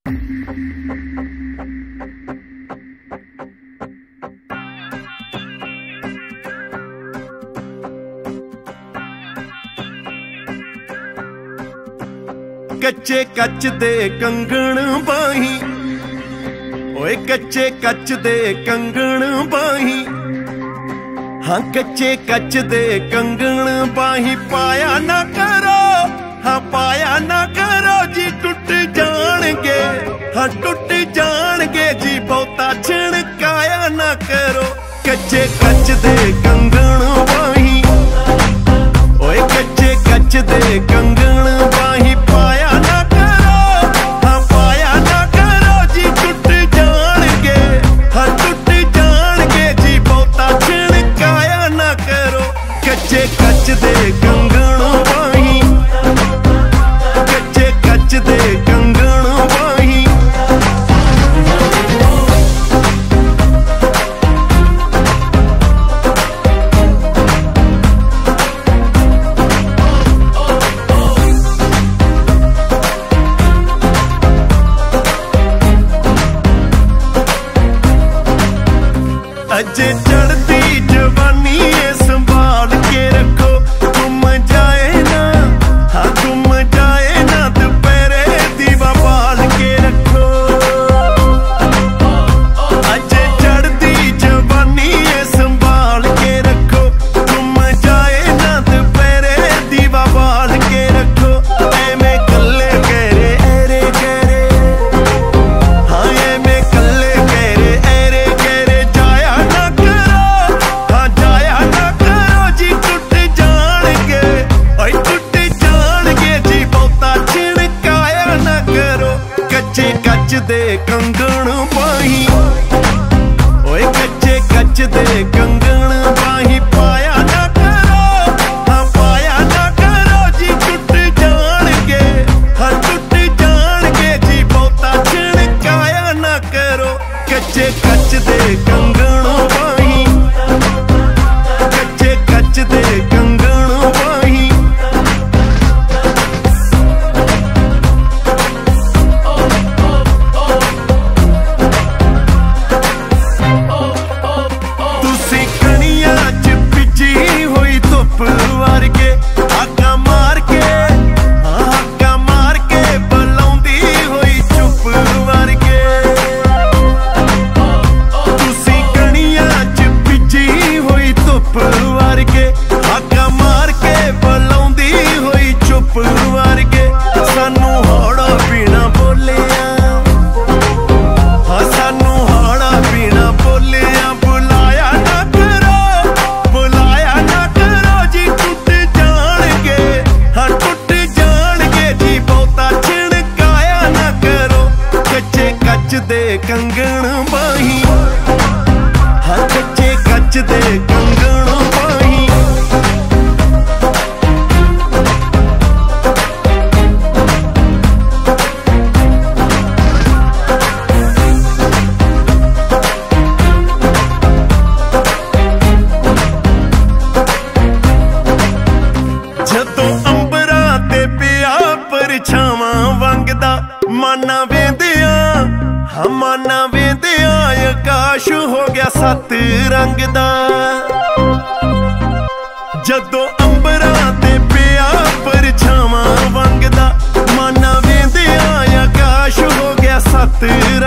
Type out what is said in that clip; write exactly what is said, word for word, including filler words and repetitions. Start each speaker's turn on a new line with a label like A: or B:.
A: कच्चे कच दे कंगण बाही, ओए कच्चे कच दे कंगण बाही, हाँ कच्चे कच दे कंगण बाही। पाया ना करो, हाँ पाया ना करो जी, टुट जाणगे, हाँ टुट जाणगे जी, बहुता छिणकाया ना करो। कच्चे कच दे कंगण बाही, ओए कच्चे कच दे कंगण बाही। पाया ना करो, हाँ पाया ना करो जी, टुट जाणगे, हाँ टुट जाणगे जी, बहुता छिणकाया ना करो। कच्चे कच दे कंगण बाही, कच्चे कच दे कंगण बाही। अजे चढ़ती जवानी है संभाल के रखो, तुम जाए ना, हाँ तुम जाए ना, दोपहरे दीवा बाल के रखो। अजे चढ़ती जवानी है संभाल के रखो, तुम जाए ना, दोपहरे दीवा बाल के रखो। ऐमे कल्ले कहरे ऐरे कहरे, हाँ ऐमे कल्ले कहरे ऐरे कहरे। जाया ना करो, हाँ जाया ना करो जी, टुट जाणगे, ओए टुट जाणगे जी, बहुता छिणकाया ना करो। कच्चे कच दे कंगण बाही, ओए कच्चे कच दे कंगण बाही। पाया ना करो, हाँ पाया ना करो जी, टुट जाणगे, हाँ टुट जाणगे जी, बहुता छिणकाया ना करो। कच्चे कच दे कंगण बाही, कच्चे कच दे कंगण बाही। तुसी कणियां च भिजी होई धुप वर्गे, आका मार के, हाँ आका मार के, बुलाउंदी होई चुप वर्गे। तुसी कणियां च भिजी होई धुप वर्गे, आका मार के, बुलाउंदी होई चुप वर्गे। सानू हौड़ा पीना बोलिया, हाँ सानू हौड़ा पीना बोलिया। बुलाया ना करो, बुलाया ना करो जी, टुट जाणगे, हाँ टुट जाणगे जी, बहुता छिणकाया ना करो। कच्चे कच दे कंगण बाही, हाँ कच्चे कच दे कंगण बाही। जदों अंबरां ते पिया परछावां वंगदा, माना वेंदिया, हाँ माना वेंदिया, आकाश हो गया सत रंग दा। जदों अंबरां ते पिया परछावां वंगदा, माना वेंदिया, आकाश हो गया सत